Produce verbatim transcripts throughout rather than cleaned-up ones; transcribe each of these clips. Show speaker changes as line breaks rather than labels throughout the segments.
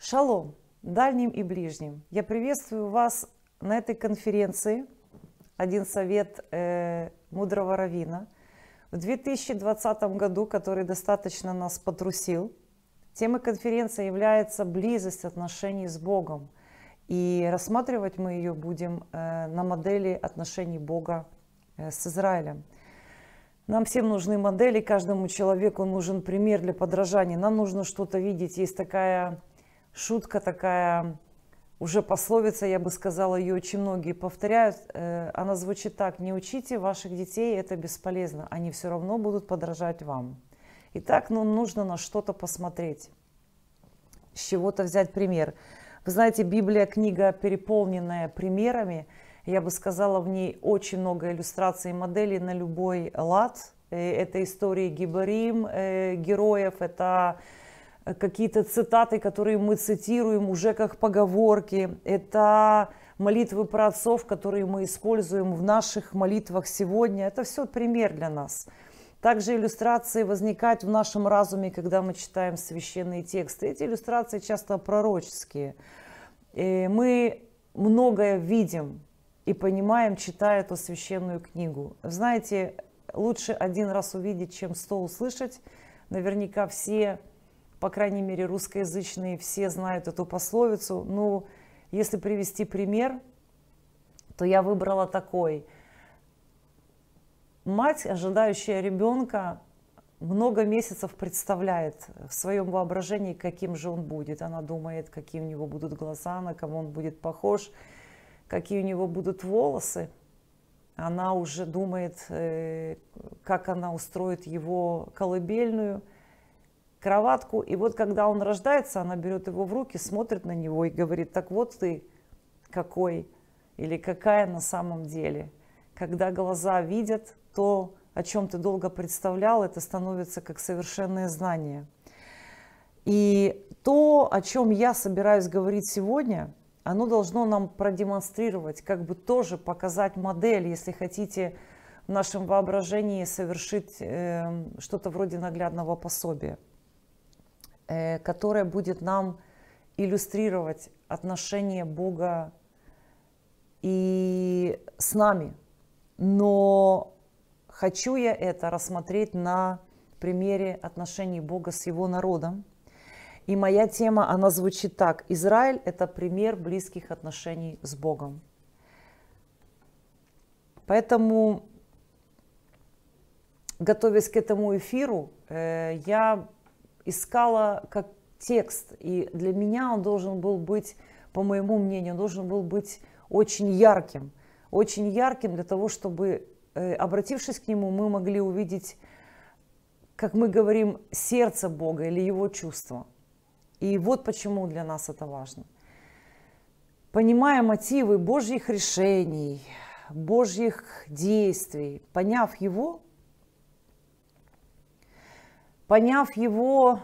Шалом, дальним и ближним. Я приветствую вас на этой конференции «Один совет э, мудрого раввина» в две тысячи двадцатом году, который достаточно нас потрусил. Темой конференции является близость отношений с Богом. И рассматривать мы ее будем э, на модели отношений Бога э, с Израилем. Нам всем нужны модели, каждому человеку нужен пример для подражания. Нам нужно что-то видеть. Есть такая шутка, такая уже пословица, я бы сказала, ее очень многие повторяют. Она звучит так: не учите ваших детей, это бесполезно, они все равно будут подражать вам. Итак, ну, нужно на что-то посмотреть, с чего-то взять пример. Вы знаете, Библия книга, переполненная примерами. Я бы сказала, в ней очень много иллюстраций и моделей на любой лад. Это истории гибарим, героев, это какие-то цитаты, которые мы цитируем уже как поговорки. Это молитвы праотцов, которые мы используем в наших молитвах сегодня. Это все пример для нас. Также иллюстрации возникают в нашем разуме, когда мы читаем священные тексты. Эти иллюстрации часто пророческие. И мы многое видим и понимаем, читая эту священную книгу. Знаете, лучше один раз увидеть, чем сто услышать. Наверняка все, по крайней мере русскоязычные, все знают эту пословицу. Ну, если привести пример, то я выбрала такой. Мать, ожидающая ребенка, много месяцев представляет в своем воображении, каким же он будет. Она думает, какие у него будут глаза, на кого он будет похож, какие у него будут волосы. Она уже думает, как она устроит его колыбельную, кроватку. И вот когда он рождается, она берет его в руки, смотрит на него и говорит: так вот ты какой или какая на самом деле. Когда глаза видят то, о чем ты долго представлял, это становится как совершенное знание. И то, о чем я собираюсь говорить сегодня, оно должно нам продемонстрировать, как бы тоже показать модель, если хотите, в нашем воображении совершить э, что-то вроде наглядного пособия, э, которое будет нам иллюстрировать отношения Бога и с нами. Но хочу я это рассмотреть на примере отношений Бога с Его народом. И моя тема, она звучит так: Израиль – это пример близких отношений с Богом. Поэтому, готовясь к этому эфиру, я искала как текст. И для меня он должен был быть, по моему мнению, должен был быть очень ярким. Очень ярким для того, чтобы, обратившись к нему, мы могли увидеть, как мы говорим, сердце Бога или Его чувства. И вот почему для нас это важно. Понимая мотивы Божьих решений, Божьих действий, поняв Его, поняв Его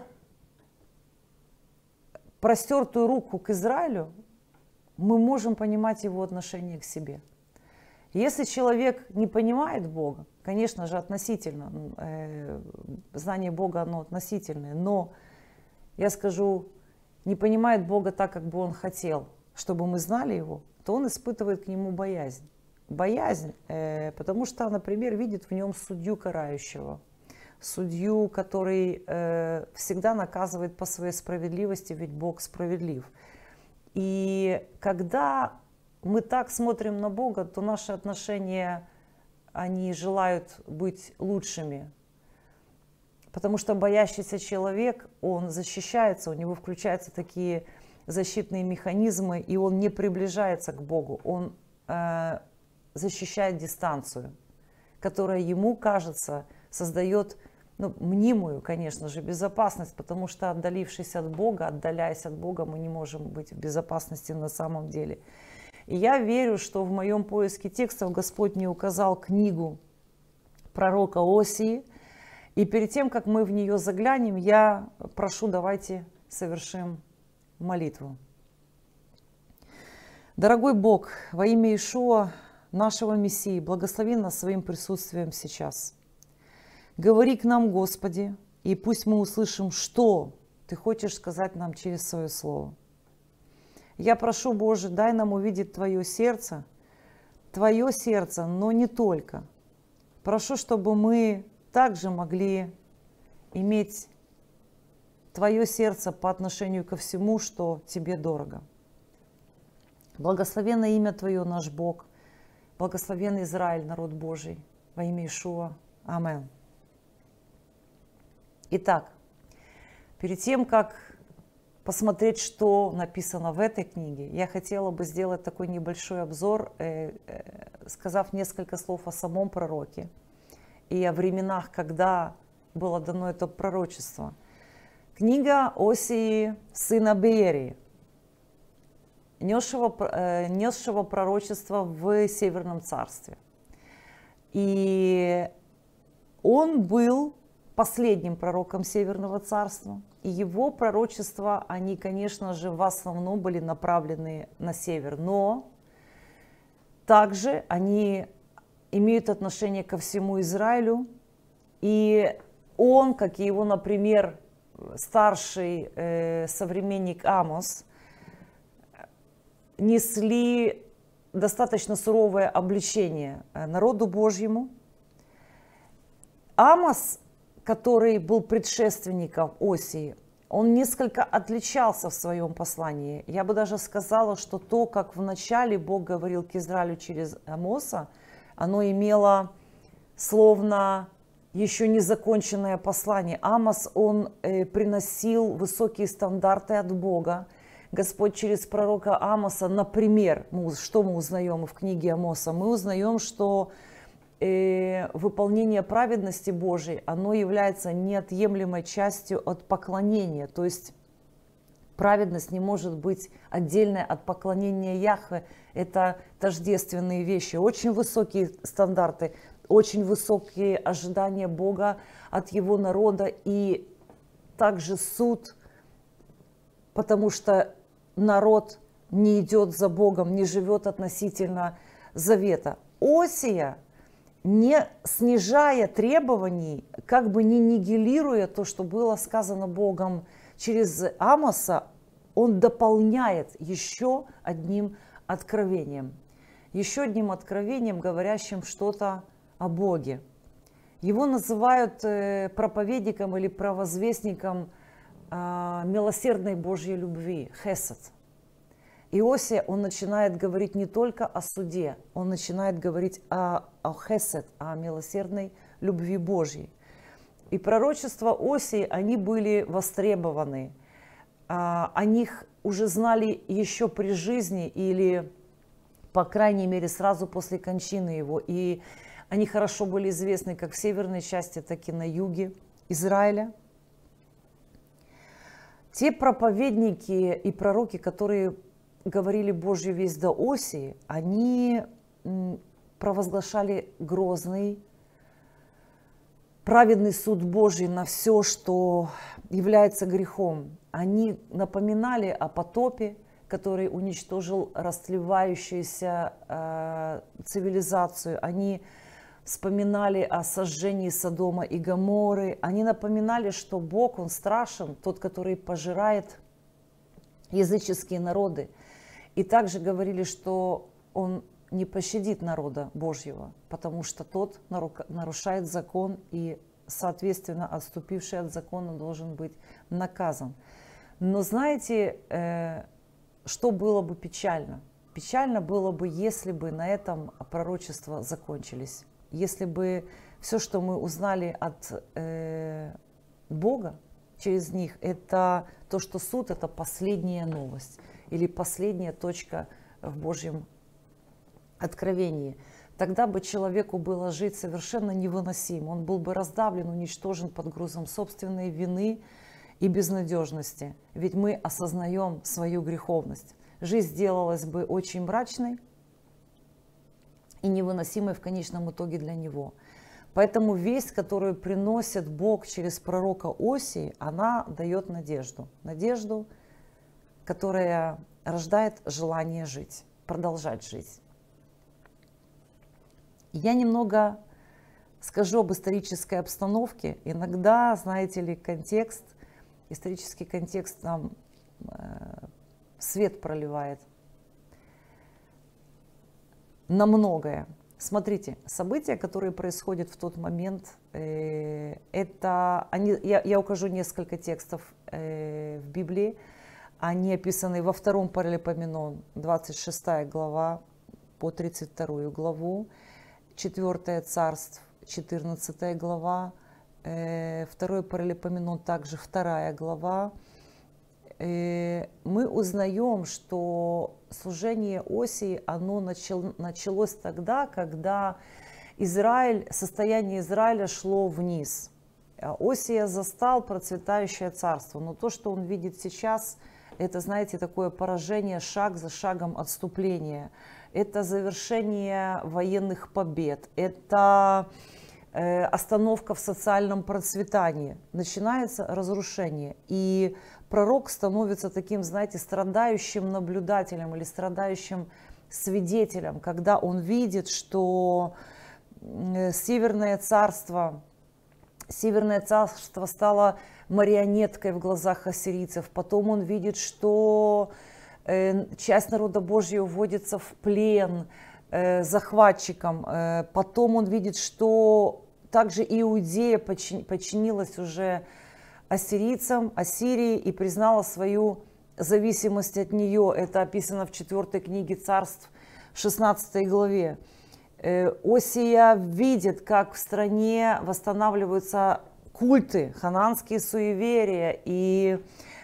простертую руку к Израилю, мы можем понимать Его отношение к себе. Если человек не понимает Бога, конечно же, относительно, э, знание Бога, оно относительное, но, я скажу, не понимает Бога так, как бы Он хотел, чтобы мы знали Его, то он испытывает к Нему боязнь. Боязнь, э, потому что, например, видит в Нем судью карающего, судью, который э, всегда наказывает по своей справедливости, ведь Бог справедлив. И когда мы так смотрим на Бога, то наши отношения, они желают быть лучшими. Потому что боящийся человек, он защищается, у него включаются такие защитные механизмы, и он не приближается к Богу, он э, защищает дистанцию, которая ему, кажется, создает, ну, мнимую, конечно же, безопасность, потому что, отдалившись от Бога, отдаляясь от Бога, мы не можем быть в безопасности на самом деле. И я верю, что в моем поиске текстов Господь мне указал книгу пророка Осии. И перед тем, как мы в нее заглянем, я прошу, давайте совершим молитву. Дорогой Бог, во имя Иешуа, нашего Мессии, благослови нас своим присутствием сейчас. Говори к нам, Господи, и пусть мы услышим, что Ты хочешь сказать нам через свое слово. Я прошу, Боже, дай нам увидеть Твое сердце, Твое сердце, но не только. Прошу, чтобы мы также могли иметь Твое сердце по отношению ко всему, что Тебе дорого. Благословенно имя Твое, наш Бог. Благословен Израиль, народ Божий. Во имя Иешуа. Амин. Итак, перед тем, как посмотреть, что написано в этой книге, я хотела бы сделать такой небольшой обзор, э, э, сказав несколько слов о самом пророке и о временах, когда было дано это пророчество. Книга Осии, сына Беерии, несшего, э, несшего пророчество в Северном царстве. И он был последним пророком Северного царства. И его пророчества, они, конечно же, в основном были направлены на север. Но также они имеют отношение ко всему Израилю. И он, как и его, например, старший э, современник Амос, несли достаточно суровое обличение народу Божьему. Амос, который был предшественником Осии, он несколько отличался в своем послании. Я бы даже сказала, что то, как вначале Бог говорил к Израилю через Амоса, оно имело словно еще незаконченное послание. Амос, он э, приносил высокие стандарты от Бога. Господь через пророка Амоса, например, мы, что мы узнаем в книге Амоса? Мы узнаем, что э, выполнение праведности Божией, оно является неотъемлемой частью от поклонения. То есть праведность не может быть отдельной от поклонения Яхве. Это тождественные вещи. Очень высокие стандарты, очень высокие ожидания Бога от Его народа. И также суд, потому что народ не идет за Богом, не живет относительно завета. Осия, не снижая требований, как бы не нигилируя то, что было сказано Богом через Амоса, он дополняет еще одним откровением. Еще одним откровением, говорящим что-то о Боге. Его называют проповедником или провозвестником милосердной Божьей любви, хесед. Иосия, он начинает говорить не только о суде, он начинает говорить о, о хесед, о милосердной любви Божьей. И пророчества Осии, они были востребованы. О них уже знали еще при жизни или, по крайней мере, сразу после кончины его. И они хорошо были известны как в северной части, так и на юге Израиля. Те проповедники и пророки, которые говорили Божью весть до Осии, они провозглашали грозный, праведный суд Божий на все, что является грехом. Они напоминали о потопе, который уничтожил растлевающуюся э, цивилизацию. Они вспоминали о сожжении Содома и Гоморры. Они напоминали, что Бог, Он страшен, тот, который пожирает языческие народы. И также говорили, что Он не пощадит народа Божьего, потому что тот нарушает закон, и, соответственно, отступивший от закона должен быть наказан. Но знаете, что было бы печально? Печально было бы, если бы на этом пророчества закончились. Если бы все, что мы узнали от э, Бога через них, это то, что суд – это последняя новость или последняя точка в Божьем откровении. Тогда бы человеку было жить совершенно невыносимо. Он был бы раздавлен, уничтожен под грузом собственной вины и безнадежности. Ведь мы осознаем свою греховность. Жизнь сделалась бы очень мрачной и невыносимой в конечном итоге для него. Поэтому весть, которую приносит Бог через пророка Осии, она дает надежду. Надежду, которая рождает желание жить, продолжать жить. Я немного скажу об исторической обстановке. Иногда, знаете ли, контекст, исторический контекст нам э, свет проливает на многое. Смотрите, события, которые происходят в тот момент, э, это, они, я, я укажу несколько текстов э, в Библии, они описаны во втором Паралипоменон, двадцать шестая глава по тридцать вторую главу, четвёртое Царств, четырнадцатая глава, э, второй Паралипоменон, также вторая глава. Э, мы узнаем, что служение Осии, оно начал, началось тогда, когда Израиль, состояние Израиля шло вниз. Осия застал процветающее царство, но то, что он видит сейчас, это, знаете, такое поражение, шаг за шагом отступления. Это завершение военных побед, это э, остановка в социальном процветании. Начинается разрушение. И пророк становится таким, знаете, страдающим наблюдателем или страдающим свидетелем, когда он видит, что Северное царство, Северное царство стало марионеткой в глазах ассирийцев. Потом он видит, что часть народа Божьего уводится в плен э, захватчиком. Э, потом он видит, что также Иудея подчин, подчинилась уже ассирийцам, Ассирии, и признала свою зависимость от нее. Это описано в четвёртой книге Царств, шестнадцатой главе. Э, Осия видит, как в стране восстанавливаются культы, хананские суеверия, и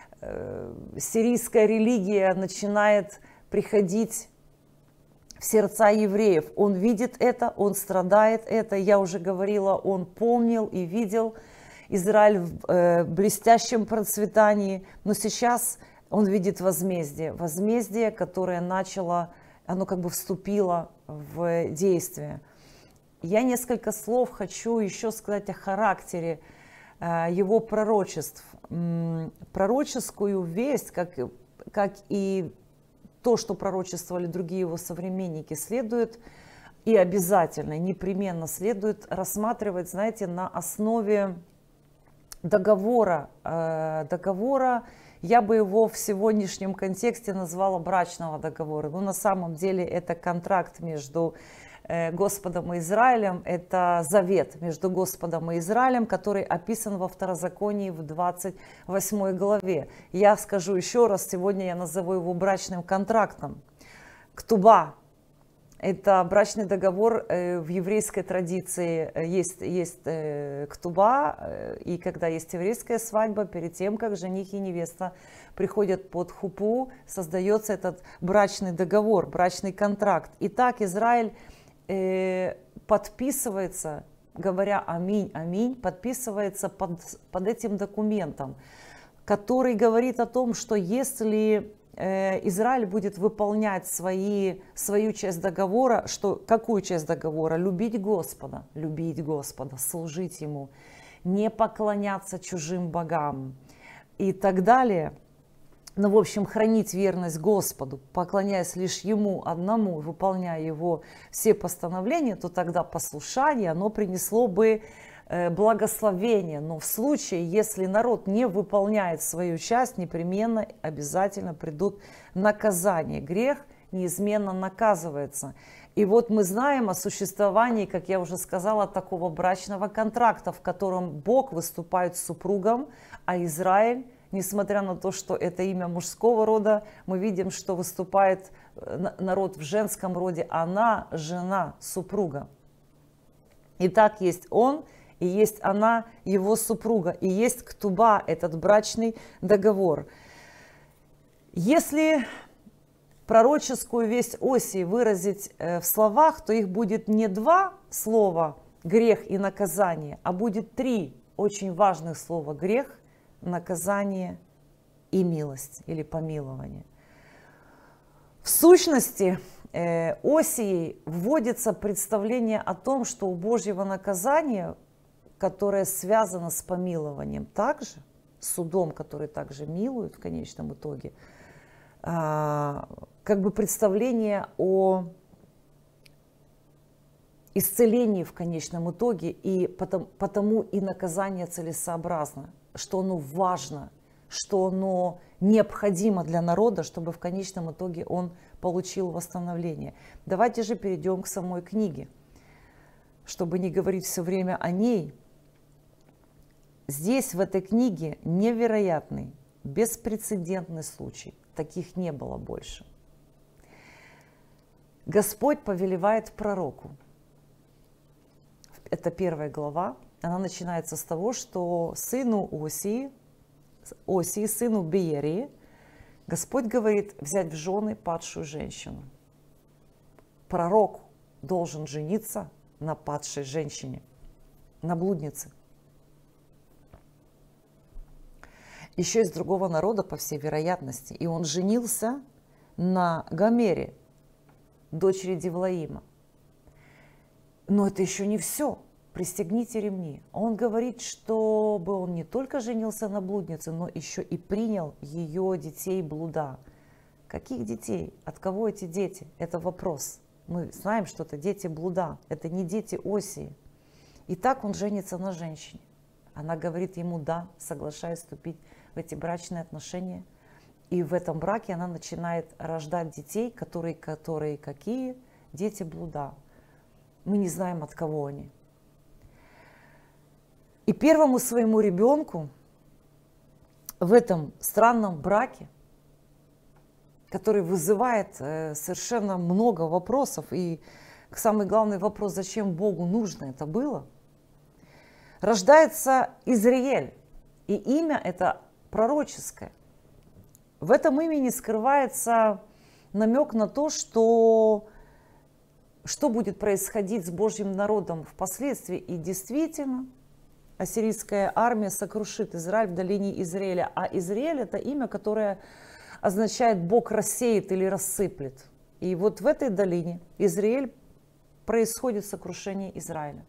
сирийская религия начинает приходить в сердца евреев. Он видит это, он страдает это. Я уже говорила, он помнил и видел Израиль в э, блестящем процветании, но сейчас он видит возмездие. Возмездие, которое начало, оно как бы вступило в действие. Я несколько слов хочу еще сказать о характере э, его пророчеств. Пророческую весть, как, как и то, что пророчествовали другие его современники, следует и обязательно, непременно следует рассматривать, знаете, на основе договора. Договора, я бы его в сегодняшнем контексте назвала брачного договора. Но на самом деле это контракт между Господом и Израилем, это завет между Господом и Израилем, который описан во Второзаконии в двадцать восьмой главе. Я скажу еще раз, сегодня я назову его брачным контрактом. Ктуба – это брачный договор в еврейской традиции. Есть, есть ктуба, и когда есть еврейская свадьба, перед тем, как жених и невеста приходят под хупу, создается этот брачный договор, брачный контракт. Итак, Израиль подписывается, говоря аминь, аминь, подписывается под, под этим документом, который говорит о том, что если э, Израиль будет выполнять свои, свою часть договора, что, какую часть договора? Любить Господа, любить Господа, служить Ему, не поклоняться чужим богам и так далее. Ну, в общем, хранить верность Господу, поклоняясь лишь Ему одному, выполняя Его все постановления, то тогда послушание, оно принесло бы благословение. Но в случае, если народ не выполняет свою часть, непременно, обязательно придут наказания. Грех неизменно наказывается. И вот мы знаем о существовании, как я уже сказала, такого брачного контракта, в котором Бог выступает супругом, а Израиль, несмотря на то, что это имя мужского рода, мы видим, что выступает народ в женском роде, она жена супруга. Итак, есть он и есть она, его супруга, и есть ктуба, этот брачный договор. Если пророческую весть Осии выразить в словах, то их будет не два слова «грех» и «наказание», а будет три очень важных слова «грех», наказание и милость или помилование. В сущности, э, Осией вводится представление о том, что у Божьего наказания, которое связано с помилованием, также судом, который также милует в конечном итоге, э, как бы представление о исцелении в конечном итоге, и потому, потому и наказание целесообразно, что оно важно, что оно необходимо для народа, чтобы в конечном итоге он получил восстановление. Давайте же перейдем к самой книге, чтобы не говорить все время о ней. Здесь, в этой книге, невероятный, беспрецедентный случай. Таких не было больше. Господь повелевает пророку. Это первая глава. Она начинается с того, что сыну Осии, Осии, сыну Беерии, Господь говорит взять в жены падшую женщину. Пророк должен жениться на падшей женщине, на блуднице. Еще из другого народа, по всей вероятности. И он женился на Гомере, дочери Дивлаима. Но это еще не все. Пристегните ремни. Он говорит, чтобы он не только женился на блуднице, но еще и принял ее детей блуда. Каких детей? От кого эти дети? Это вопрос. Мы знаем, что это дети блуда. Это не дети Осии. И так он женится на женщине. Она говорит ему «да», соглашаясь вступить в эти брачные отношения. И в этом браке она начинает рождать детей, которые, которые какие? Дети блуда. Мы не знаем, от кого они. И первому своему ребенку в этом странном браке, который вызывает совершенно много вопросов, и самый главный вопрос, зачем Богу нужно это было, рождается Изриэль. И имя это пророческое. В этом имени скрывается намек на то, что, что будет происходить с Божьим народом впоследствии. И действительно, ассирийская армия сокрушит Израиль в долине Израиля. А Израиль это имя, которое означает «Бог рассеет» или «рассыплет». И вот в этой долине Израиль происходит сокрушение Израиля.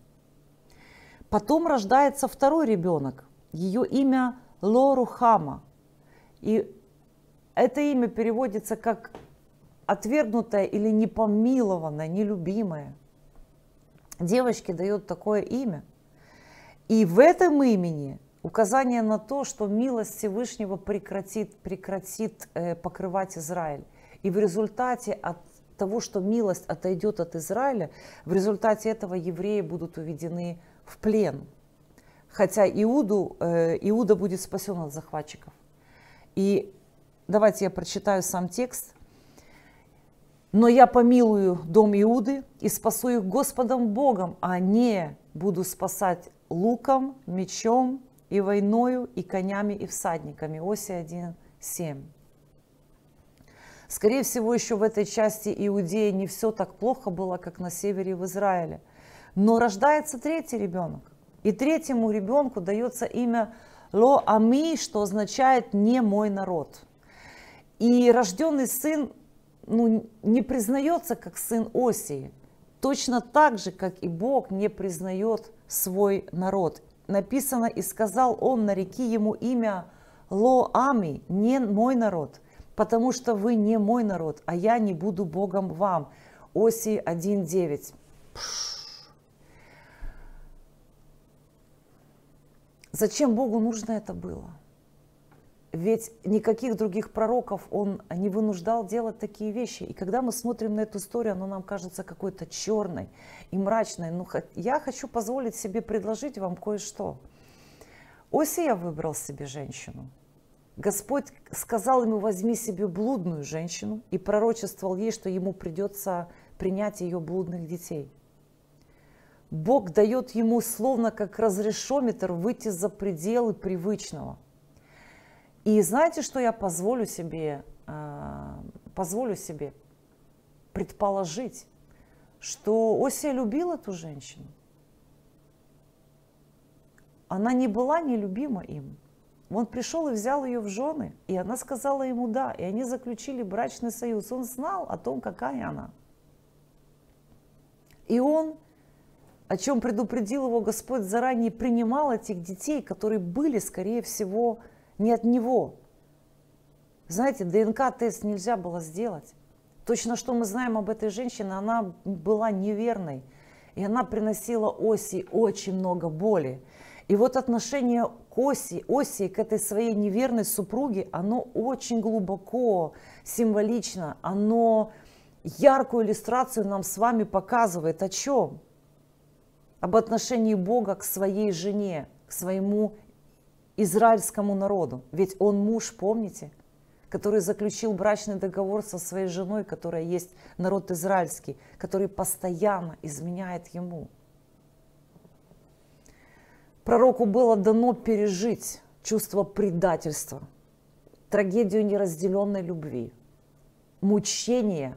Потом рождается второй ребенок. Ее имя Ло-Рухама. И это имя переводится как отвергнутая или непомилованная, нелюбимая. Девочке дает такое имя. И в этом имени указание на то, что милость Всевышнего прекратит, прекратит э, покрывать Израиль. И в результате от того, что милость отойдет от Израиля, в результате этого евреи будут уведены в плен. Хотя Иуду, э, Иуда будет спасен от захватчиков. И давайте я прочитаю сам текст. «Но я помилую дом Иуды и спасу их Господом Богом, а не буду спасать луком, мечом и войною, и конями, и всадниками». Осия один, семь. Скорее всего, еще в этой части Иудеи не все так плохо было, как на севере в Израиле. Но рождается третий ребенок. И третьему ребенку дается имя Ло-Ами, что означает «не мой народ». И рожденный сын ну, не признается как сын Осии, точно так же, как и Бог не признает свой народ. Написано: «И сказал он, нареки ему имя Ло-Ами, не мой народ, потому что вы не мой народ, а я не буду Богом вам». Осии один, девять. Зачем Богу нужно это было? Ведь никаких других пророков он не вынуждал делать такие вещи. И когда мы смотрим на эту историю, она нам кажется какой-то черной и мрачной. Но я хочу позволить себе предложить вам кое-что. Осия выбрал себе женщину. Господь сказал ему: возьми себе блудную женщину, и пророчествовал ей, что ему придется принять ее блудных детей. Бог дает ему словно как разрешометр выйти за пределы привычного. И знаете, что я позволю себе, позволю себе предположить, что Осия любил эту женщину. Она не была нелюбима им. Он пришел и взял ее в жены, и она сказала ему «да», и они заключили брачный союз. Он знал о том, какая она. И он, о чем предупредил его Господь заранее, принимал этих детей, которые были, скорее всего, не от него. Знаете, ДНК-тест нельзя было сделать. Точно, что мы знаем об этой женщине, она была неверной. И она приносила Осии очень много боли. И вот отношение к Оси, Оси, к этой своей неверной супруге, оно очень глубоко, символично, оно яркую иллюстрацию нам с вами показывает. О чем? Об отношении Бога к своей жене, к своему израильскому народу. Ведь он муж, помните, который заключил брачный договор со своей женой, которая есть народ израильский, который постоянно изменяет ему. Пророку было дано пережить чувство предательства, трагедию неразделенной любви, мучения,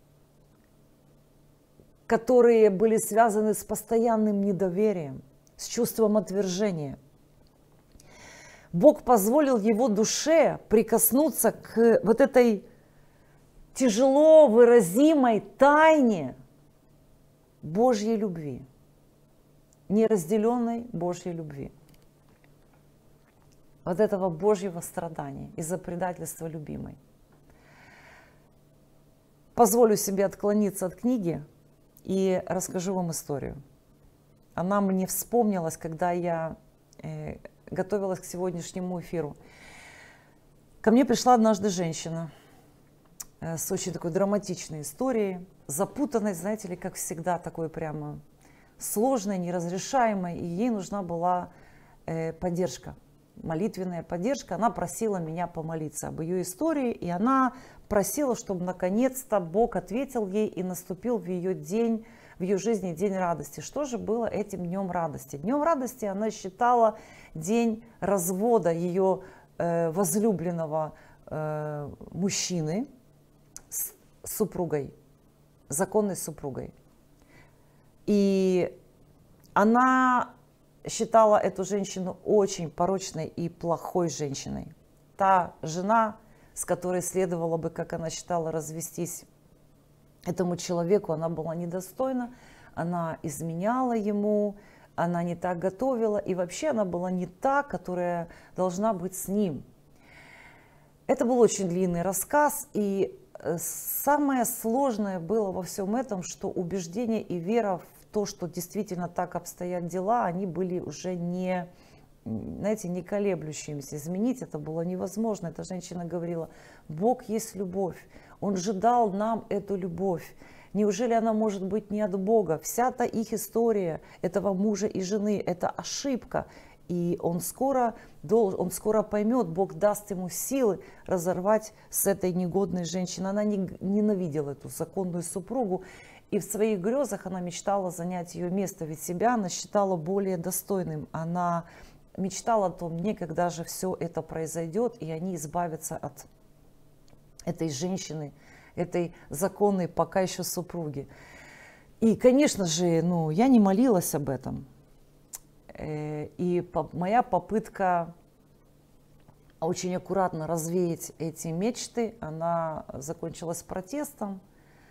которые были связаны с постоянным недоверием, с чувством отвержения. Бог позволил его душе прикоснуться к вот этой тяжело выразимой тайне Божьей любви, неразделенной Божьей любви, вот этого Божьего страдания из-за предательства любимой. Позволю себе отклониться от книги и расскажу вам историю. Она мне вспомнилась, когда я э, готовилась к сегодняшнему эфиру. Ко мне пришла однажды женщина э, с очень такой драматичной историей, запутанной, знаете ли, как всегда, такой прямо сложной, неразрешаемой, и ей нужна была э, поддержка, молитвенная поддержка. Она просила меня помолиться об ее истории, и она просила, чтобы наконец-то Бог ответил ей и наступил в ее день, в ее жизни день радости. Что же было этим днем радости? Днем радости она считала день развода ее э, возлюбленного э, мужчины с супругой, законной супругой. И она считала эту женщину очень порочной и плохой женщиной. Та жена, с которой следовало бы, как она считала, развестись этому человеку, она была недостойна, она изменяла ему, она не так готовила, и вообще она была не та, которая должна быть с ним. Это был очень длинный рассказ, и самое сложное было во всем этом, что убеждение и вера в то, что действительно так обстоят дела, они были уже не, знаете, не колеблющимися. Изменить это было невозможно. Эта женщина говорила: Бог есть любовь, Он же дал нам эту любовь. Неужели она может быть не от Бога? Вся-то их история этого мужа и жены – это ошибка. И он скоро, он скоро поймет, Бог даст ему силы разорвать с этой негодной женщиной. Она ненавидела эту законную супругу. И в своих грезах она мечтала занять ее место, ведь себя она считала более достойным. Она мечтала о том дне, когда же все это произойдет, и они избавятся от этой женщины, этой законной пока еще супруги. И, конечно же, ну, я не молилась об этом. И моя попытка очень аккуратно развеять эти мечты, она закончилась протестом.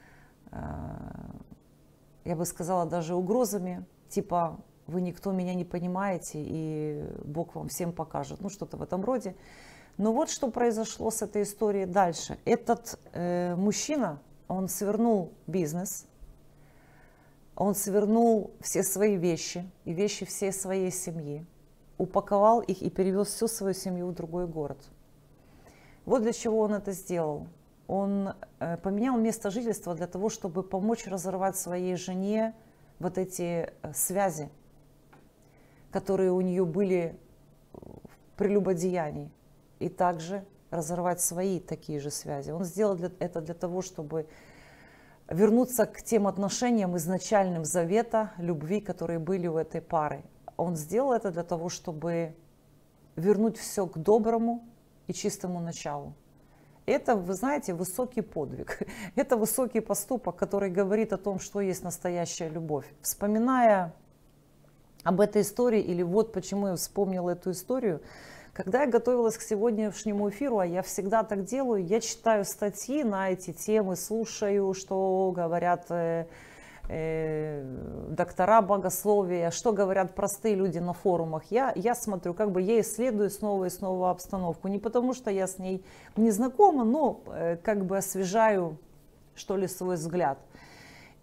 Я бы сказала, даже угрозами, типа: вы никто меня не понимаете, и Бог вам всем покажет. Ну, что-то в этом роде. Но вот что произошло с этой историей дальше. Этот э, мужчина, он свернул бизнес, он свернул все свои вещи и вещи всей своей семьи, упаковал их и перевез всю свою семью в другой город. Вот для чего он это сделал. Он э, поменял место жительства для того, чтобы помочь разорвать своей жене вот эти э, связи, которые у нее были в прелюбодеянии, и также разорвать свои такие же связи. Он сделал для, это для того, чтобы вернуться к тем отношениям изначальным завета, любви, которые были у этой пары. Он сделал это для того, чтобы вернуть все к доброму и чистому началу. Это, вы знаете, высокий подвиг. Это высокий поступок, который говорит о том, что есть настоящая любовь. Вспоминая об этой истории, или вот почему я вспомнила эту историю, когда я готовилась к сегодняшнему эфиру, а я всегда так делаю, я читаю статьи на эти темы, слушаю, что говорят э, э, доктора богословия, что говорят простые люди на форумах. Я, я смотрю, как бы я исследую снова и снова обстановку. Не потому, что я с ней не знакома, но э, как бы освежаю, что ли, свой взгляд.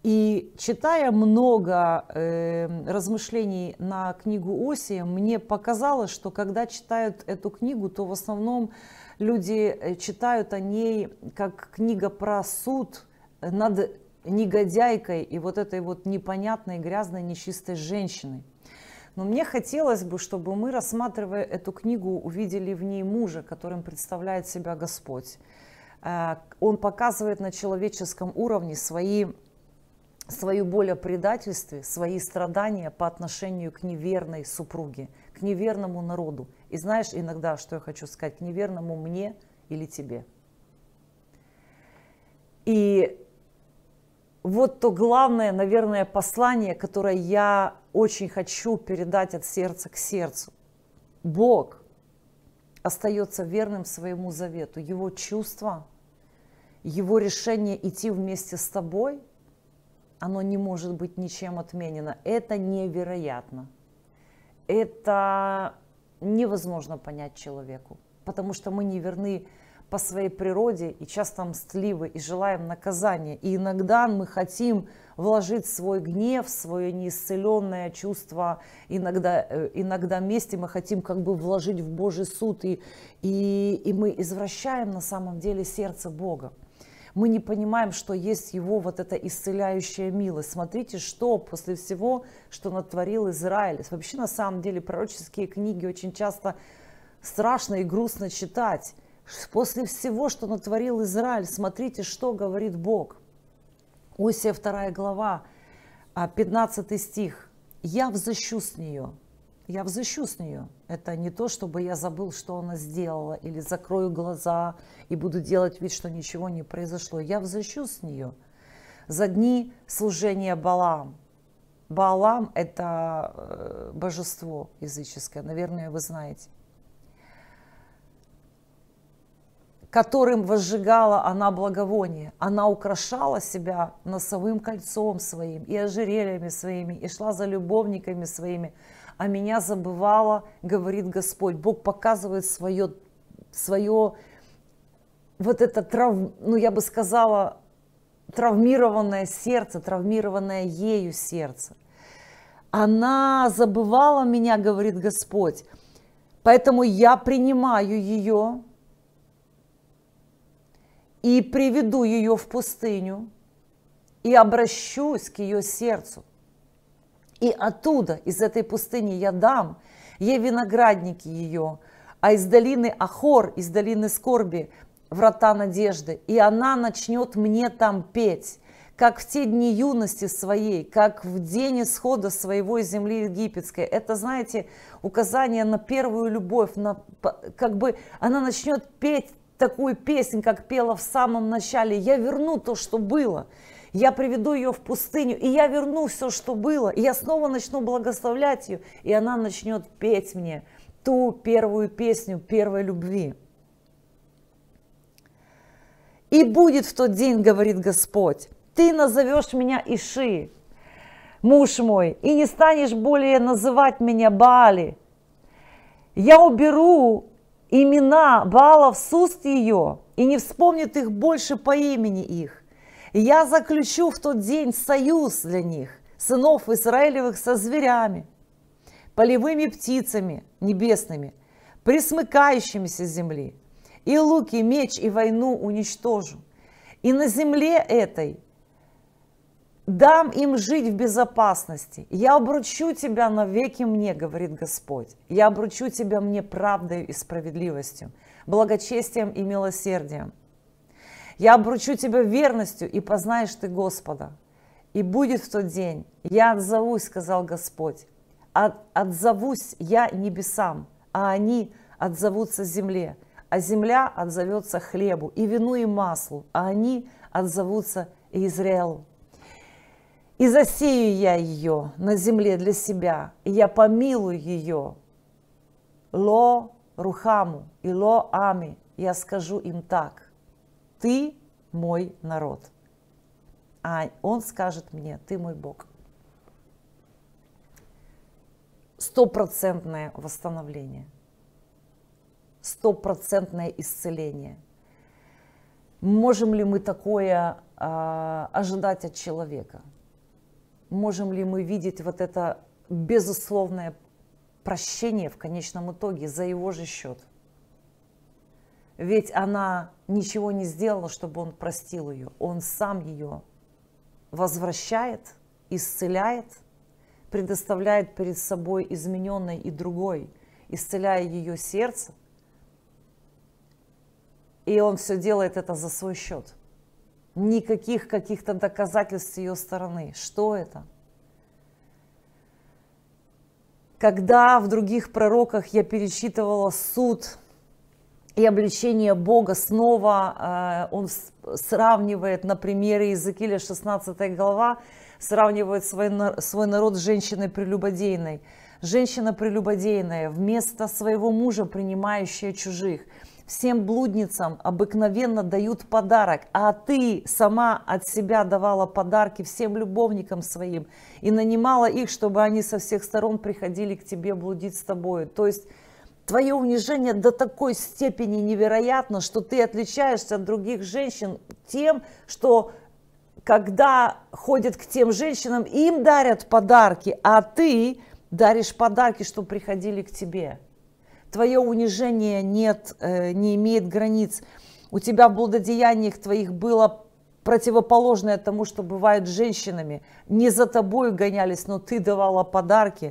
И читая много э, размышлений на книгу Осия, мне показалось, что когда читают эту книгу, то в основном люди читают о ней как книга про суд над негодяйкой и вот этой вот непонятной, грязной, нечистой женщиной. Но мне хотелось бы, чтобы мы, рассматривая эту книгу, увидели в ней мужа, которым представляет себя Господь. Он показывает на человеческом уровне свои, свою боль о предательстве, свои страдания по отношению к неверной супруге, к неверному народу. И знаешь иногда, что я хочу сказать, к неверному мне или тебе. И вот то главное, наверное, послание, которое я очень хочу передать от сердца к сердцу. Бог остается верным своему завету. Его чувство, его решение идти вместе с тобой, оно не может быть ничем отменено. Это невероятно. Это невозможно понять человеку, потому что мы не верны по своей природе и часто мстливы и желаем наказания. И иногда мы хотим вложить свой гнев, свое неисцеленное чувство, иногда, иногда вместе мы хотим как бы вложить в Божий суд, и, и, и мы извращаем на самом деле сердце Бога. Мы не понимаем, что есть Его вот эта исцеляющая милость. Смотрите, что после всего, что натворил Израиль. Вообще, на самом деле, пророческие книги очень часто страшно и грустно читать. После всего, что натворил Израиль, смотрите, что говорит Бог. Осия вторая глава, пятнадцатый стих. «Я взыщу с нее». Я взыщу с нее. Это не то, чтобы я забыл, что она сделала, или закрою глаза и буду делать вид, что ничего не произошло. Я взыщу с нее за дни служения Балаам. Балаам – это божество языческое, наверное, вы знаете, которым возжигала она благовоние. Она украшала себя носовым кольцом своим и ожерельями своими, и шла за любовниками своими. А меня забывала, говорит Господь. Бог показывает свое, свое вот это, трав, ну я бы сказала, травмированное сердце, травмированное ею сердце. Она забывала меня, говорит Господь. Поэтому я принимаю ее и приведу ее в пустыню, и обращусь к ее сердцу. И оттуда, из этой пустыни, я дам ей виноградники ее, а из долины Ахор, из долины скорби, врата надежды. И она начнет мне там петь, как в те дни юности своей, как в день исхода своего из земли египетской. Это, знаете, указание на первую любовь, на, как бы она начнет петь такую песнь, как пела в самом начале. Я верну то, что было. Я приведу ее в пустыню, и я верну все, что было. И я снова начну благословлять ее, и она начнет петь мне ту первую песню первой любви. И будет в тот день, говорит Господь, ты назовешь меня Иши, муж мой, и не станешь более называть меня Баали. Я уберу имена Баалов с уст ее, и не вспомнит их больше по имени их. Я заключу в тот день союз для них, сынов Израилевых со зверями, полевыми птицами небесными, присмыкающимися с земли. И луки, меч и войну уничтожу. И на земле этой дам им жить в безопасности. Я обручу тебя навеки мне, говорит Господь. Я обручу тебя мне правдой и справедливостью, благочестием и милосердием. Я обручу тебя верностью, и познаешь ты Господа. И будет в тот день, я отзовусь, сказал Господь, от, отзовусь я небесам, а они отзовутся земле, а земля отзовется хлебу, и вину, и маслу, а они отзовутся Израилу. И засею я ее на земле для себя, и я помилую ее. Ло рухаму и ло ами, я скажу им так. Ты мой народ. А он скажет мне, ты мой Бог. Стопроцентное восстановление. Стопроцентное исцеление. Можем ли мы такое а, ожидать от человека? можем ли мы видеть вот это безусловное прощение в конечном итоге за его же счет? Ведь она ничего не сделала, чтобы он простил ее. Он сам ее возвращает, исцеляет, предоставляет перед собой измененной и другой, исцеляя ее сердце. И он все делает это за свой счет. Никаких каких-то доказательств с ее стороны. Что это? Когда в других пророках я перечитывала суд и обличение Бога, снова э, он сравнивает на примере Иезекииля шестнадцатая глава, сравнивает свой, свой народ с женщиной прелюбодейной. Женщина прелюбодейная, вместо своего мужа принимающая чужих. Всем блудницам обыкновенно дают подарок, а ты сама от себя давала подарки всем любовникам своим и нанимала их, чтобы они со всех сторон приходили к тебе блудить с тобой. То есть твое унижение до такой степени невероятно, что ты отличаешься от других женщин тем, что когда ходят к тем женщинам, им дарят подарки, а ты даришь подарки, чтобы приходили к тебе. Твое унижение нет, э, не имеет границ. У тебя в блудодеяниях твоих было противоположное тому, что бывает с женщинами. Не за тобой гонялись, но ты давала подарки.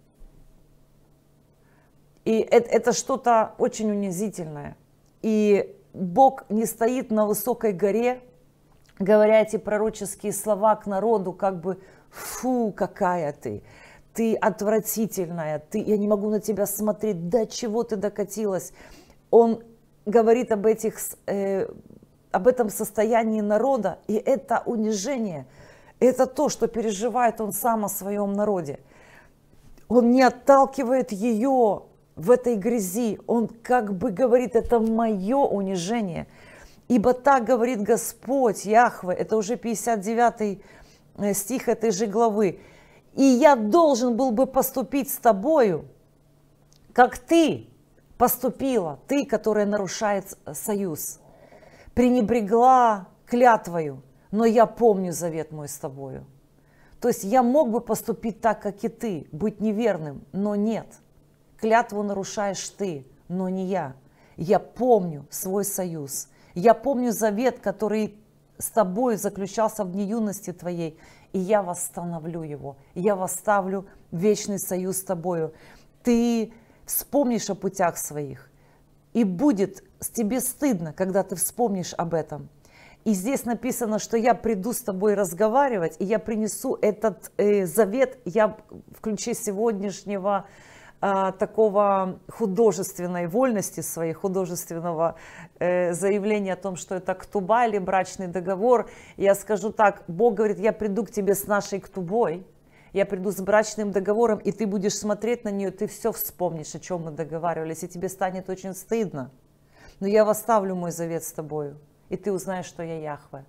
И это, это что-то очень унизительное. И Бог не стоит на высокой горе, говоря эти пророческие слова к народу, как бы «фу, какая ты». Ты отвратительная, ты, я не могу на тебя смотреть, до чего ты докатилась. Он говорит об, этих, э, об этом состоянии народа, и это унижение, это то, что переживает он сам о своем народе. Он не отталкивает ее в этой грязи, он как бы говорит, это мое унижение. Ибо так говорит Господь, Яхве, это уже пятьдесят девятый стих этой же главы. И я должен был бы поступить с тобою, как ты поступила, ты, которая нарушает союз, пренебрегла клятвою, но я помню завет мой с тобою. То есть я мог бы поступить так, как и ты, быть неверным, но нет. Клятву нарушаешь ты, но не я. Я помню свой союз, я помню завет, который с тобой заключался в дни юности твоей, и я восстановлю его, я восставлю вечный союз с тобою. Ты вспомнишь о путях своих, и будет тебе стыдно, когда ты вспомнишь об этом. И здесь написано, что я приду с тобой разговаривать, и я принесу этот э, завет, я в ключе сегодняшнего э, такого художественной вольности своей, художественного э, заявления о том, что это ктуба или брачный договор, я скажу так, Бог говорит, я приду к тебе с нашей ктубой, я приду с брачным договором, и ты будешь смотреть на нее, ты все вспомнишь, о чем мы договаривались, и тебе станет очень стыдно. Но я восставлю мой завет с тобою, и ты узнаешь, что я Яхве.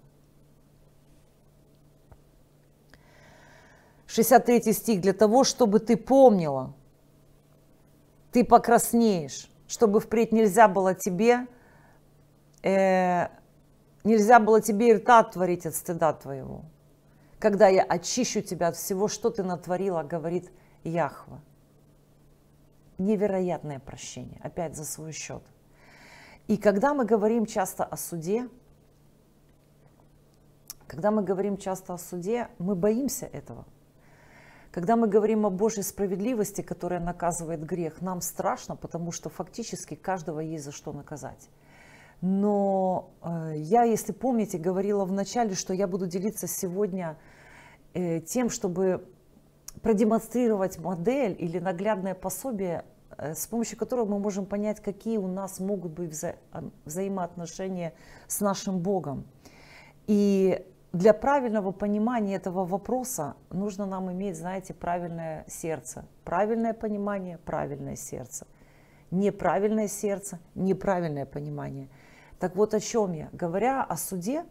шестьдесят третий стих. Для того, чтобы ты помнила, ты покраснеешь, чтобы впредь нельзя было тебе, э, нельзя было тебе и рта отворить от стыда твоего. Когда я очищу тебя от всего, что ты натворила, говорит Яхве. Невероятное прощение, опять за свой счет. И когда мы говорим часто о суде, когда мы говорим часто о суде, мы боимся этого. Когда мы говорим о Божьей справедливости, которая наказывает грех, нам страшно, потому что фактически каждого есть за что наказать. Но э, я, если помните, говорила в начале, что я буду делиться сегодня э, тем, чтобы продемонстрировать модель или наглядное пособие, с помощью которого мы можем понять, какие у нас могут быть вза взаимоотношения с нашим Богом. И для правильного понимания этого вопроса нужно нам иметь, знаете, правильное сердце. Правильное понимание, правильное сердце. Неправильное сердце, неправильное понимание. Так вот о чем я. Говоря о суде,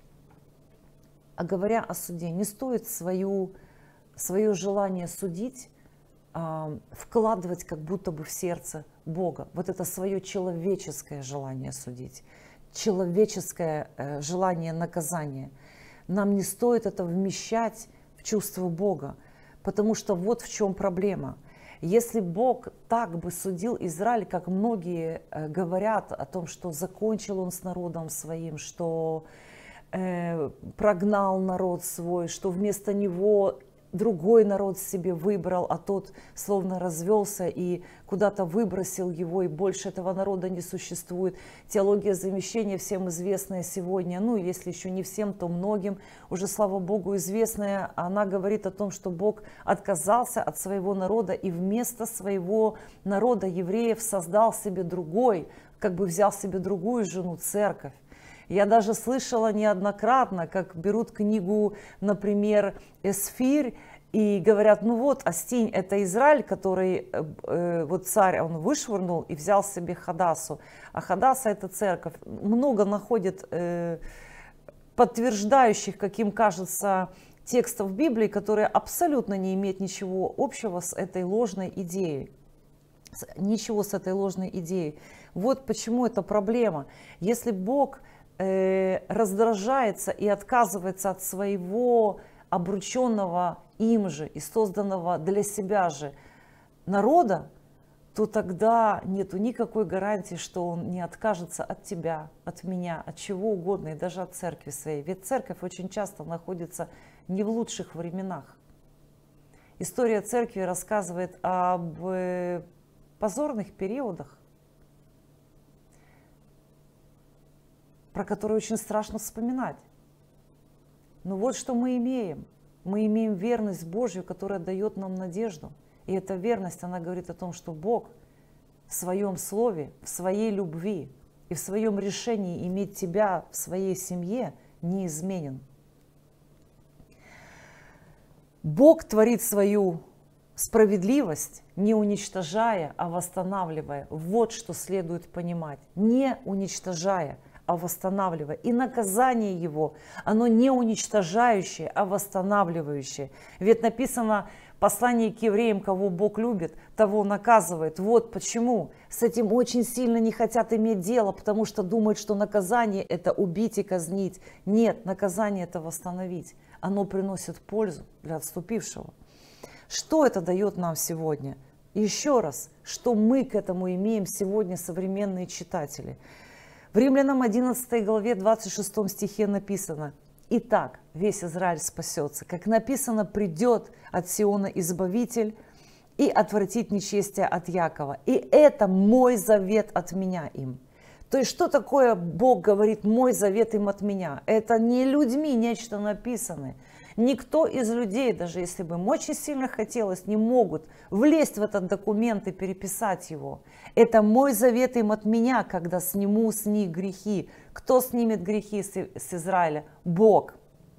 а говоря о суде, не стоит свою, свое желание судить вкладывать как будто бы в сердце Бога. Вот это свое человеческое желание судить, человеческое желание наказания. Нам не стоит это вмещать в чувство Бога. Потому что вот в чем проблема. Если Бог так бы судил Израиль, как многие э, говорят о том, что закончил он с народом своим, что э, прогнал народ свой, что вместо него другой народ себе выбрал, а тот словно развелся и куда-то выбросил его, и больше этого народа не существует. Теология замещения всем известная сегодня, ну если еще не всем, то многим, уже слава Богу известная, она говорит о том, что Бог отказался от своего народа и вместо своего народа евреев создал себе другой, как бы взял себе другую жену, церковь. Я даже слышала неоднократно, как берут книгу, например, Эсфирь, и говорят, ну вот, Астинь, это Израиль, который, э, вот царь, он вышвырнул и взял себе Хадасу. А Хадаса это церковь. Много находит э, подтверждающих, как им кажется, текстов Библии, которые абсолютно не имеют ничего общего с этой ложной идеей. Ничего с этой ложной идеей. Вот почему это проблема. Если Бог раздражается и отказывается от своего обрученного им же и созданного для себя же народа, то тогда нету никакой гарантии, что он не откажется от тебя, от меня, от чего угодно, и даже от церкви своей. Ведь церковь очень часто находится не в лучших временах. История церкви рассказывает об позорных периодах, про которые очень страшно вспоминать. Но вот что мы имеем. Мы имеем верность Божью, которая дает нам надежду. И эта верность, она говорит о том, что Бог в своем слове, в своей любви и в своем решении иметь тебя в своей семье неизменен. Бог творит свою справедливость, не уничтожая, а восстанавливая. Вот что следует понимать. Не уничтожая, а восстанавливая. И наказание его, оно не уничтожающее, а восстанавливающее. Ведь написано в послании к евреям, кого Бог любит, того наказывает. Вот почему. С этим очень сильно не хотят иметь дело, потому что думают, что наказание это убить и казнить. Нет, наказание это восстановить. Оно приносит пользу для отступившего. Что это дает нам сегодня? Еще раз, что мы к этому имеем сегодня, современные читатели? В Римлянам одиннадцатой главе двадцать шестом стихе написано: «Итак, весь Израиль спасется, как написано, придет от Сиона Избавитель и отвратит нечестие от Якова. И это мой завет от меня им». То есть что такое Бог говорит «мой завет им от меня»? Это не людьми нечто написано. Никто из людей, даже если бы им очень сильно хотелось, не могут влезть в этот документ и переписать его. Это мой завет им от меня, когда сниму с них грехи. Кто снимет грехи с, с Израиля? Бог.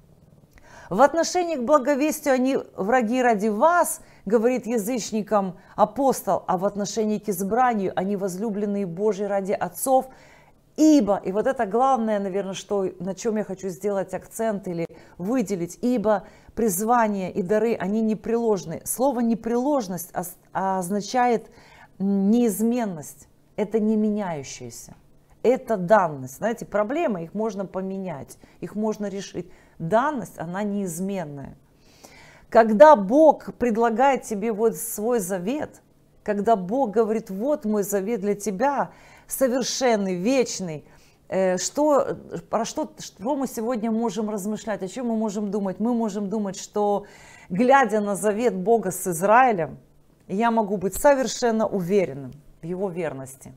В отношении к благовестию они враги ради вас, говорит язычникам апостол, а в отношении к избранию они возлюбленные Божьи ради отцов. Ибо, и вот это главное, наверное, что, на чем я хочу сделать акцент или выделить, ибо призвание и дары, они непреложны. Слово непреложность означает неизменность, это не меняющееся, это данность. Знаете, проблемы, их можно поменять, их можно решить. Данность, она неизменная. Когда Бог предлагает тебе вот свой завет, когда Бог говорит, вот мой завет для тебя, совершенный, вечный, что, про что, что мы сегодня можем размышлять, о чем мы можем думать? Мы можем думать, что, глядя на завет Бога с Израилем, я могу быть совершенно уверенным в его верности.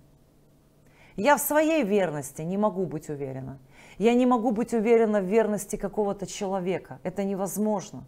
Я в своей верности не могу быть уверена. Я не могу быть уверена в верности какого-то человека. Это невозможно.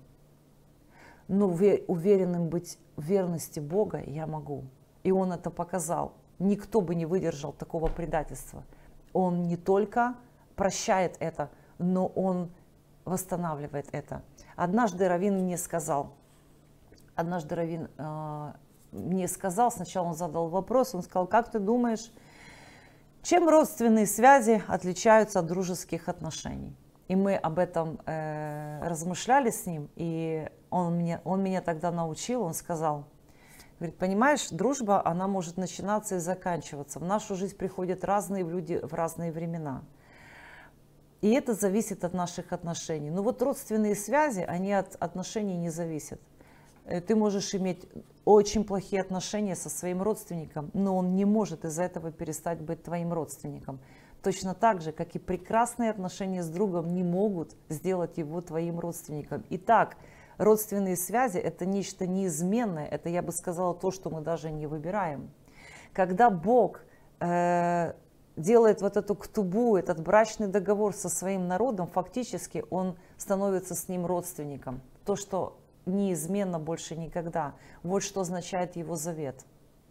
Но уверенным быть в верности Бога я могу. И Он это показал. Никто бы не выдержал такого предательства. Он не только прощает это, но Он восстанавливает это. Однажды раввин мне сказал, однажды раввин э, мне сказал, сначала он задал вопрос, он сказал, как ты думаешь, чем родственные связи отличаются от дружеских отношений? И мы об этом э, размышляли с ним, и он, мне, он меня тогда научил, он сказал, говорит, понимаешь, дружба, она может начинаться и заканчиваться. В нашу жизнь приходят разные люди в разные времена. И это зависит от наших отношений. Но вот родственные связи, они от отношений не зависят. Ты можешь иметь очень плохие отношения со своим родственником, но он не может из-за этого перестать быть твоим родственником. Точно так же, как и прекрасные отношения с другом не могут сделать его твоим родственником. Итак, родственные связи – это нечто неизменное, это, я бы сказала, то, что мы даже не выбираем. Когда Бог э, делает вот эту ктубу, этот брачный договор со своим народом, фактически он становится с ним родственником. То, что неизменно больше никогда. Вот что означает его завет.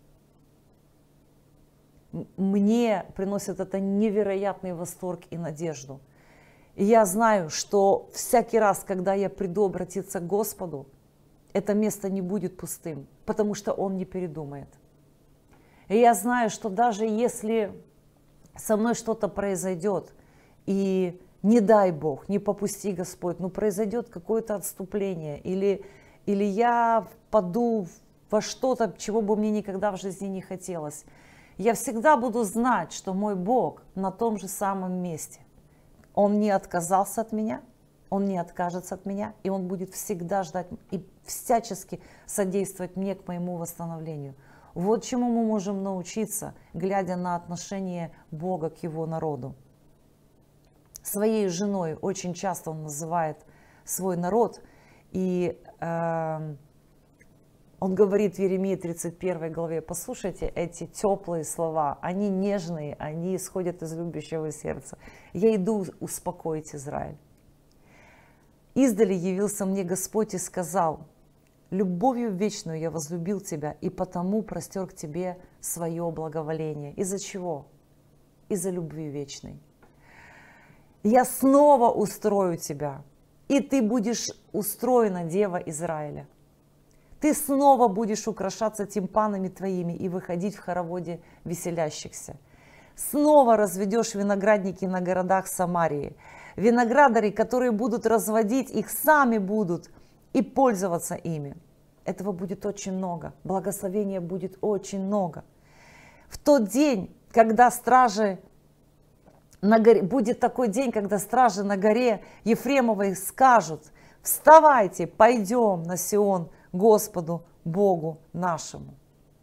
Мне приносит это невероятный восторг и надежду. И я знаю, что всякий раз, когда я приду обратиться к Господу, это место не будет пустым, потому что Он не передумает. И я знаю, что даже если со мной что-то произойдет, и не дай Бог, не попусти Господь, но произойдет какое-то отступление, или, или я впаду во что-то, чего бы мне никогда в жизни не хотелось, я всегда буду знать, что мой Бог на том же самом месте. Он не отказался от меня, Он не откажется от меня, и Он будет всегда ждать и всячески содействовать мне к моему восстановлению. Вот чему мы можем научиться, глядя на отношение Бога к Его народу. Своей женой очень часто Он называет свой народ, и э, Он говорит в Иеремии тридцать первой главе, послушайте эти теплые слова, они нежные, они исходят из любящего сердца. Я иду успокоить Израиль. Издали явился мне Господь и сказал: любовью вечную я возлюбил тебя, и потому простер к тебе свое благоволение. Из-за чего? Из-за любви вечной. Я снова устрою тебя, и ты будешь устроена, дева Израиля. Ты снова будешь украшаться тимпанами твоими и выходить в хороводе веселящихся. Снова разведешь виноградники на городах Самарии. Виноградари, которые будут разводить, их сами будут и пользоваться ими. Этого будет очень много. Благословения будет очень много. В тот день, когда стражи на горе, будет такой день, когда стражи на горе Ефремовой скажут: вставайте, пойдем на Сион, Господу Богу нашему.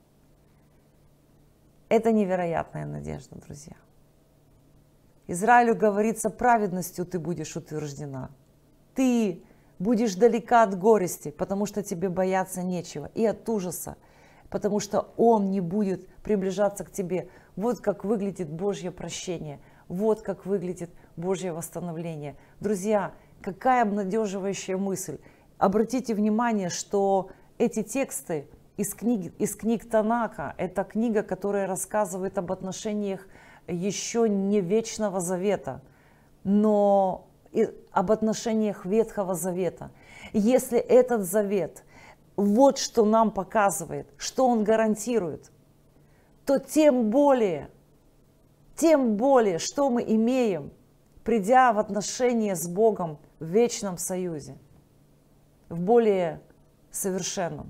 Это невероятная надежда, друзья. Израилю говорится: праведностью ты будешь утверждена. Ты будешь далека от горести, потому что тебе бояться нечего, и от ужаса, потому что он не будет приближаться к тебе. Вот как выглядит Божье прощение, вот как выглядит Божье восстановление. Друзья, какая обнадеживающая мысль. Обратите внимание, что эти тексты из книг, из книг Танака, это книга, которая рассказывает об отношениях еще не Вечного Завета, но и об отношениях Ветхого Завета. Если этот завет, вот что нам показывает, что он гарантирует, то тем более, тем более, что мы имеем, придя в отношения с Богом в вечном союзе, в более совершенном.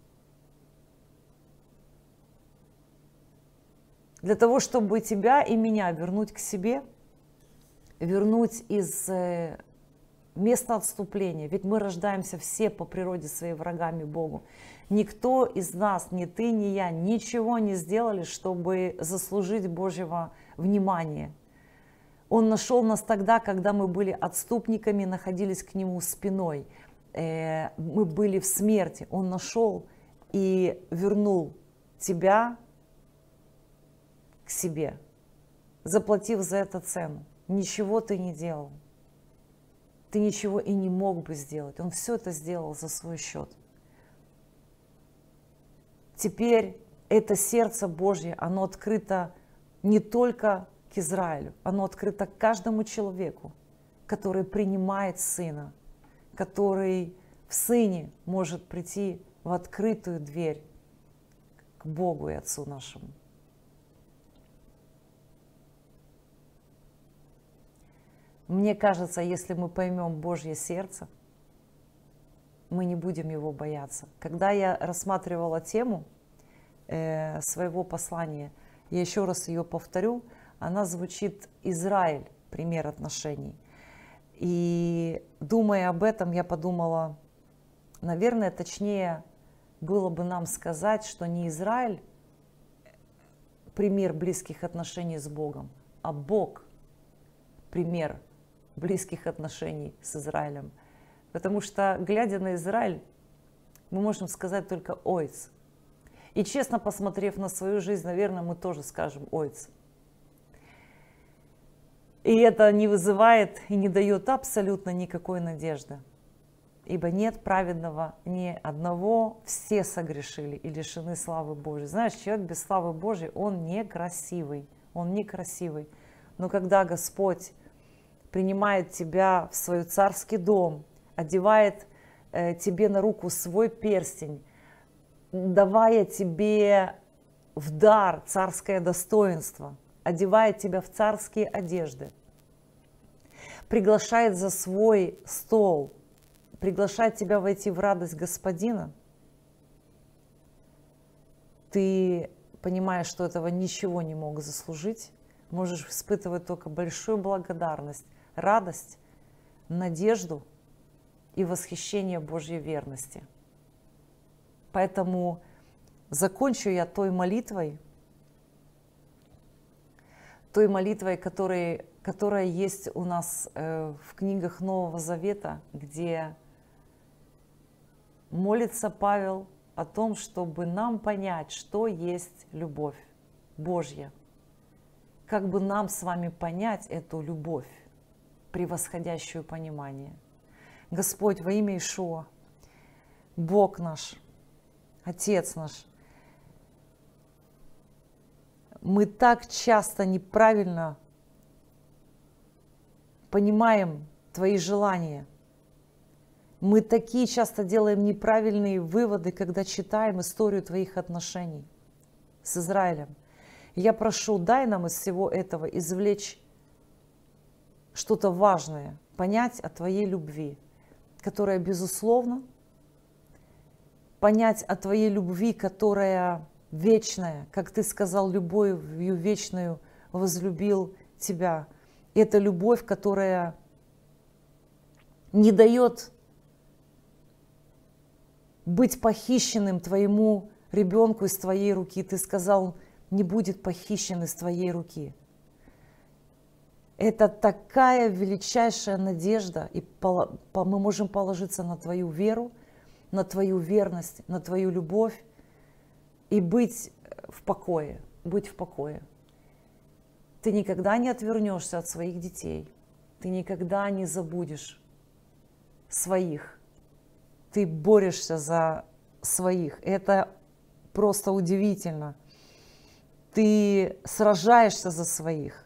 Для того, чтобы тебя и меня вернуть к себе, вернуть из места отступления. Ведь мы рождаемся все по природе своей врагами Богу. Никто из нас, ни ты, ни я, ничего не сделали, чтобы заслужить Божьего внимания. Он нашел нас тогда, когда мы были отступниками, находились к Нему спиной. Мы были в смерти. Он нашел и вернул тебя к себе, заплатив за это цену. Ничего ты не делал. Ты ничего и не мог бы сделать. Он все это сделал за свой счет. Теперь это сердце Божье, оно открыто не только к Израилю, оно открыто к каждому человеку, который принимает Сына, который в Сыне может прийти в открытую дверь к Богу и Отцу нашему. Мне кажется, если мы поймем Божье сердце, мы не будем его бояться. Когда я рассматривала тему э, своего послания, я еще раз ее повторю, она звучит: Израиль, пример отношений. И думая об этом, я подумала, наверное, точнее было бы нам сказать, что не Израиль пример близких отношений с Богом, а Бог пример близких отношений с Израилем. Потому что, глядя на Израиль, мы можем сказать только «ойц». И честно посмотрев на свою жизнь, наверное, мы тоже скажем «ойц». И это не вызывает и не дает абсолютно никакой надежды. Ибо нет праведного ни одного, все согрешили и лишены славы Божьей. Знаешь, человек без славы Божьей, он некрасивый, он некрасивый. Но когда Господь принимает тебя в свой царский дом, одевает э, тебе на руку свой перстень, давая тебе в дар царское достоинство, одевает тебя в царские одежды, приглашает за свой стол, приглашает тебя войти в радость Господина, ты понимаешь, что этого ничего не мог заслужить, можешь испытывать только большую благодарность, радость, надежду и восхищение Божьей верности. Поэтому закончу я той молитвой, той молитвой, которой, которая есть у нас э, в книгах Нового Завета, где молится Павел о том, чтобы нам понять, что есть любовь Божья. Как бы нам с вами понять эту любовь, превосходящую понимание. Господь, во имя Иешуа, Бог наш, Отец наш, мы так часто неправильно понимаем Твои желания. Мы такие часто делаем неправильные выводы, когда читаем историю Твоих отношений с Израилем. Я прошу, дай нам из всего этого извлечь что-то важное, понять о Твоей любви, которая безусловно, понять о Твоей любви, которая вечная, как Ты сказал, любовью вечную возлюбил Тебя. Это любовь, которая не дает быть похищенным Твоему ребенку из Твоей руки. Ты сказал, не будет похищен из Твоей руки. Это такая величайшая надежда, и мы можем положиться на Твою веру, на Твою верность, на Твою любовь и быть в покое, быть в покое. Ты никогда не отвернешься от своих детей, ты никогда не забудешь своих, ты борешься за своих. Это просто удивительно. Ты сражаешься за своих.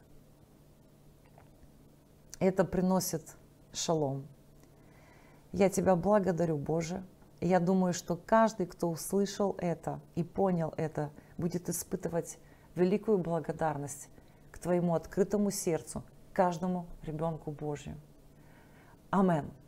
Это приносит шалом. Я Тебя благодарю, Боже. Я думаю, что каждый, кто услышал это и понял это, будет испытывать великую благодарность к Твоему открытому сердцу, каждому ребенку Божию. Амен.